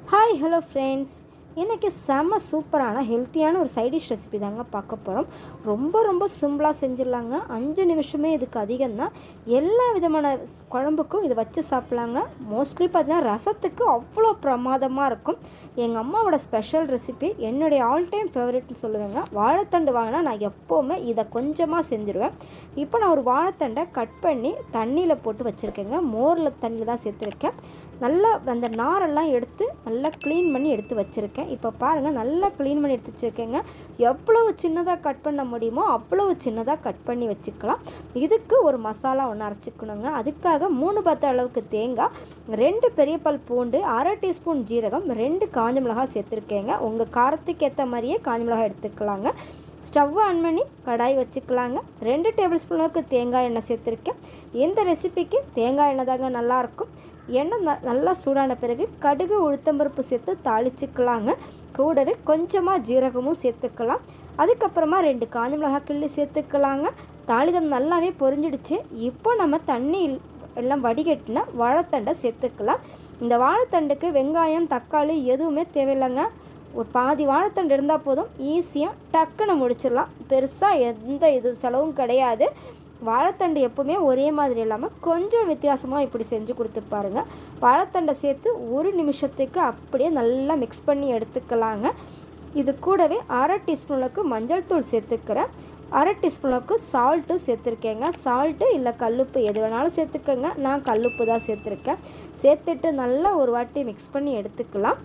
Hi hello friends, இன்றைக்கி செம்ம சூப்பரான ஹெல்த்தியான ஒரு சைட் டிஷ் ரெசிபி தாங்க பார்க்க போகிறோம். ரொம்ப சிம்பிளாக செஞ்சிடலாங்க. 5 நிமிஷமே இதுக்கு அதிகம்தான். எல்லா விதமான குழம்புக்கும் இதை வச்சு சாப்பிட்லாங்க. மோஸ்ட்லி பார்த்தீங்கன்னா ரசத்துக்கு அவ்வளோ பிரமாதமாக இருக்கும். எங்கள் அம்மாவோட ஸ்பெஷல் ரெசிபி, என்னுடைய ஆல் டைம் ஃபேவரெட்னு சொல்லுவேங்க. வாழைத்தண்டு வாங்கினா நான் எப்போவுமே இதை கொஞ்சமாக செஞ்சுருவேன். இப்போ நான் ஒரு வாழைத்தண்டை கட் பண்ணி தண்ணியில் போட்டு வச்சுருக்கேங்க. மோரில் தண்ணியில் தான் சேர்த்துருக்கேன். நல்லா அந்த நாரெல்லாம் எடுத்து நல்லா க்ளீன் பண்ணி எடுத்து வச்சுருக்கேன். இப்போ பாருங்கள், நல்லா க்ளீன் பண்ணி எடுத்து வச்சுருக்கேங்க. எவ்வளவு சின்னதாக கட் பண்ண முடியுமோ அவ்வளவு சின்னதாக கட் பண்ணி வச்சுக்கலாம். இதுக்கு ஒரு மசாலா ஒன்று அரைச்சிக்கணுங்க. அதுக்காக 3 பத்த அளவுக்கு தேங்காய், 2 பெரிய பல் பூண்டு, 1/2 டீஸ்பூன் ஜீரகம், 2 காஞ்ச மிளகாய் சேர்த்துருக்கேங்க. உங்கள் காரத்துக்கு ஏற்ற மாதிரியே காஞ்ச மிளகாய் எடுத்துக்கலாங்க. ஸ்டவ் ஆன் பண்ணி கடாய் வச்சுக்கலாங்க. 2 டேபிள் ஸ்பூன் அளவுக்கு தேங்காய் எண்ணெய் சேர்த்துருக்கேன். இந்த ரெசிபிக்கு தேங்காய் எண்ணெய் தாங்க நல்லாயிருக்கும். எண்ணெய் நல்லா சூடான பிறகு கடுகு உளுத்தம்பருப்பு சேர்த்து தாளிச்சுக்கலாங்க. கூடவே கொஞ்சமாக ஜீரகமும் சேர்த்துக்கலாம். அதுக்கப்புறமா 2 காஞ்ச மிளகாய் கிள்ளி சேர்த்துக்கலாங்க. தாளிதம் நல்லாவே பொரிஞ்சிடுச்சு. இப்போ நம்ம தண்ணி எல்லாம் வடிகட்டினா வாழைத்தண்டை சேர்த்துக்கலாம். இந்த வாழைத்தண்டுக்கு வெங்காயம் தக்காளி எதுவுமே தேவையில்லைங்க. ஒரு பாதி வாழைத்தண்டு இருந்தால் போதும், ஈஸியாக டக்குன்னு முடிச்சிடலாம். பெருசாக எந்த செலவும் கிடையாது. வாழைத்தண்டு எப்போவுமே ஒரே மாதிரி இல்லாமல் கொஞ்சம் வித்தியாசமாக இப்படி செஞ்சு கொடுத்து பாருங்கள். வாழைத்தண்டை சேர்த்து 1 நிமிஷத்துக்கு அப்படியே நல்லா மிக்ஸ் பண்ணி எடுத்துக்கலாங்க. இது கூடவே 1/2 டீஸ்பூனுக்கு மஞ்சள் தூள் சேர்த்துக்கிறேன். 1/2 டீஸ்பூனுக்கு சால்ட்டு சேர்த்துருக்கேங்க. சால்ட்டு இல்லை கல்லுப்பு எது வேணாலும் சேர்த்துக்கோங்க. நான் கல்லுப்பு தான் சேர்த்துருக்கேன். சேர்த்துட்டு நல்லா ஒரு வாட்டி மிக்ஸ் பண்ணி எடுத்துக்கலாம்.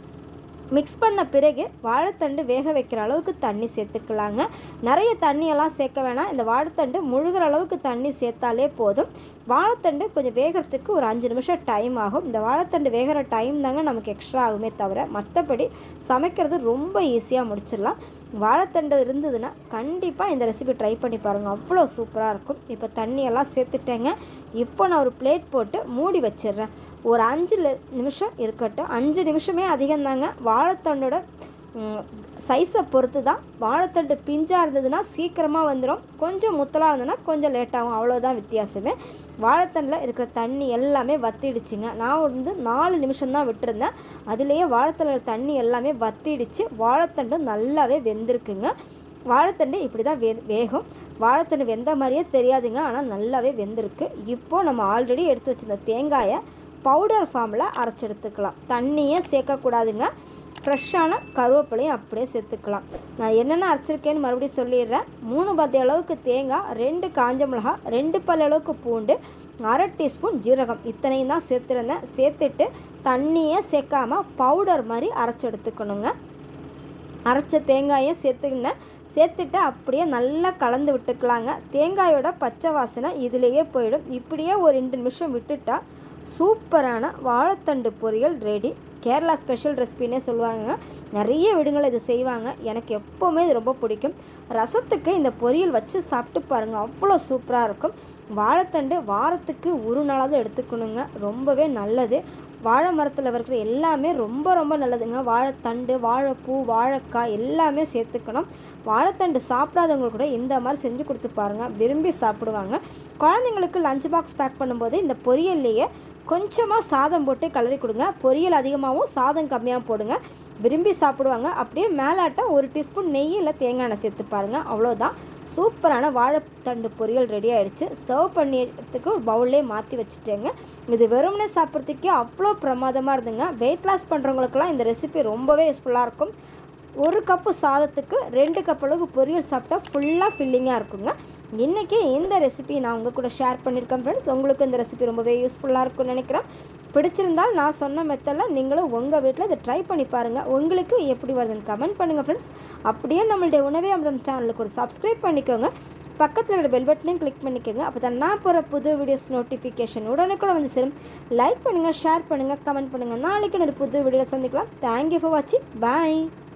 மிக்ஸ் பண்ண பிறகு வாழைத்தண்டு வேக வைக்கிற அளவுக்கு தண்ணி சேர்த்துக்கலாங்க. நிறைய தண்ணியெல்லாம் சேர்க்க வேணாம். இந்த வாழைத்தண்டு முழுகிற அளவுக்கு தண்ணி சேர்த்தாலே போதும். வாழைத்தண்டு கொஞ்சம் வேகிறதுக்கு ஒரு 5 நிமிஷம் டைம் ஆகும். இந்த வாழைத்தண்டு வேகிற டைம் தாங்க நமக்கு எக்ஸ்ட்ரா ஆகுமே தவிர மற்றபடி சமைக்கிறது ரொம்ப ஈஸியாக முடிச்சிடலாம். வாழைத்தண்டு இருந்ததுன்னா கண்டிப்பாக இந்த ரெசிபி ட்ரை பண்ணி பாருங்கள். அவ்வளோ சூப்பராக இருக்கும். இப்போ தண்ணியெல்லாம் சேர்த்துட்டேங்க. இப்போ நான் ஒரு பிளேட் போட்டு மூடி வச்சிடுறேன். ஒரு 5 நிமிஷம் இருக்கட்டும். 5 நிமிஷமே அதிகம்தாங்க. வாழைத்தண்டோட சைஸை பொறுத்து தான். வாழைத்தண்டு பிஞ்சாக இருந்ததுன்னா சீக்கிரமாக வந்துடும். கொஞ்சம் முத்தலாக இருந்ததுன்னா கொஞ்சம் லேட்டாகும். அவ்வளோதான் வித்தியாசமே. வாழைத்தண்டில் இருக்கிற தண்ணி எல்லாமே வத்திடுச்சுங்க. நான் 4 நிமிஷம் தான் விட்டுருந்தேன். அதுலேயே வாழைத்தண்டில் தண்ணி எல்லாமே வத்திடுச்சு. வாழைத்தண்டு நல்லாவே வெந்திருக்குங்க. வாழைத்தண்டு இப்படி தான் வேகும். வாழைத்தண்டு வெந்த மாதிரியே தெரியாதுங்க, ஆனால் நல்லாவே வெந்திருக்கு. இப்போது நம்ம ஆல்ரெடி எடுத்து வச்சுருந்த தேங்காயை பவுடர் ஃபார்மில் அரைச்செடுத்துக்கலாம். தண்ணியே சேர்க்கக்கூடாதுங்க. ஃப்ரெஷ்ஷான கருவேப்பிலையும் அப்படியே சேர்த்துக்கலாம். நான் என்னென்ன அரைச்சிருக்கேன்னு மறுபடியும் சொல்லிடுறேன். 3 பத்த அளவுக்கு தேங்காய், 2 காஞ்ச மிளகாய், 2 பல் அளவுக்கு பூண்டு, 1/2 டீஸ்பூன் ஜீரகம், இத்தனையும் தான் சேர்த்துருந்தேன். சேர்த்துட்டு தண்ணியே சேர்க்காமல் பவுடர் மாதிரி அரைச்செடுத்துக்கணுங்க. அரைச்ச தேங்காயை சேர்த்துட்டு அப்படியே நல்லா கலந்து விட்டுக்கலாங்க. தேங்காயோட பச்சை வாசனை இதிலேயே போயிடும். இப்படியே ஒரு 2 நிமிஷம் விட்டுட்டா சூப்பரான வாழைத்தண்டு பொரியல் ரெடி. கேரளா ஸ்பெஷல் ரெசிபின்னே சொல்லுவாங்க. நிறைய வீடுகள் இது செய்வாங்க. எனக்கு எப்போவுமே இது ரொம்ப பிடிக்கும். ரசத்துக்கு இந்த பொரியல் வச்சு சாப்பிட்டு பாருங்கள், அவ்வளோ சூப்பராக இருக்கும். வாழைத்தண்டு வாரத்துக்கு 1 நாளாவது எடுத்துக்கணுங்க. ரொம்பவே நல்லது. வாழை மரத்தில் இருக்கிற எல்லாமே ரொம்ப நல்லதுங்க. வாழைத்தண்டு, வாழைப்பூ, வாழைக்காய் எல்லாமே சேர்த்துக்கணும். வாழைத்தண்டு சாப்பிடாதவங்களுக்கு கூட இந்த மாதிரி செஞ்சு கொடுத்து பாருங்கள், விரும்பி சாப்பிடுவாங்க. குழந்தைங்களுக்கு லஞ்ச் பாக்ஸ் பேக் பண்ணும்போது இந்த பொரியல்லையே கொஞ்சமாக சாதம் போட்டு கலரி கொடுங்க. பொரியல் அதிகமாகவும் சாதம் கம்மியாக போடுங்க, விரும்பி சாப்பிடுவாங்க. அப்படியே மேலாட்டம் 1 டீஸ்பூன் நெய் இல்லை தேங்காய் எண்ணெய் சேர்த்து பாருங்கள். அவ்வளோதான், சூப்பரான வாழைத்தண்டு பொரியல் ரெடி ஆகிடுச்சு. சர்வ் பண்ணியதுக்கு ஒரு பவுல்லே மாற்றி வச்சுட்டேங்க. இது வெறுமனே சாப்பிட்றதுக்கே அவ்வளோ பிரமாதமாக இருந்துங்க. வெயிட் லாஸ் பண்ணுறவங்களுக்கெல்லாம் இந்த ரெசிபி ரொம்பவே யூஸ்ஃபுல்லாக இருக்கும். 1 கப்பு சாதத்துக்கு 2 கப் அளவுக்கு பொரியல் சாப்பிட்டா ஃபுல்லாக ஃபில்லிங்காக இருக்குங்க. இன்றைக்கி இந்த ரெசிபி நான் உங்கள் கூட ஷேர் பண்ணியிருக்கேன் ஃப்ரெண்ட்ஸ். உங்களுக்கு இந்த ரெசிபி ரொம்பவே யூஸ்ஃபுல்லாக இருக்கும்னு நினைக்கிறேன். பிடிச்சிருந்தால் நான் சொன்ன மெத்தடில் நீங்களும் உங்கள் வீட்டில் இதை ட்ரை பண்ணி பாருங்கள். உங்களுக்கு எப்படி வருதுன்னு கமெண்ட் பண்ணுங்கள் ஃப்ரெண்ட்ஸ். அப்படியே நம்மளுடைய உணவே அமிர்தம் சேனலுக்கு ஒரு சப்ஸ்கிரைப் பண்ணிக்கோங்க. பக்கத்தில் இருக்கிற பெல் பட்டனையும் கிளிக் பண்ணிக்கோங்க. அப்போ தான் நான் போகிற புது வீடியோஸ் நோட்டிஃபிகேஷன் உடனுக்குள்ள வந்து சேரும். லைக் பண்ணுங்கள், ஷேர் பண்ணுங்கள், கமெண்ட் பண்ணுங்கள். நாளைக்கு ஒரு புது வீடியோவில் சந்திக்கலாம். தேங்க்யூ ஃபார் வாட்சிங். பாய்.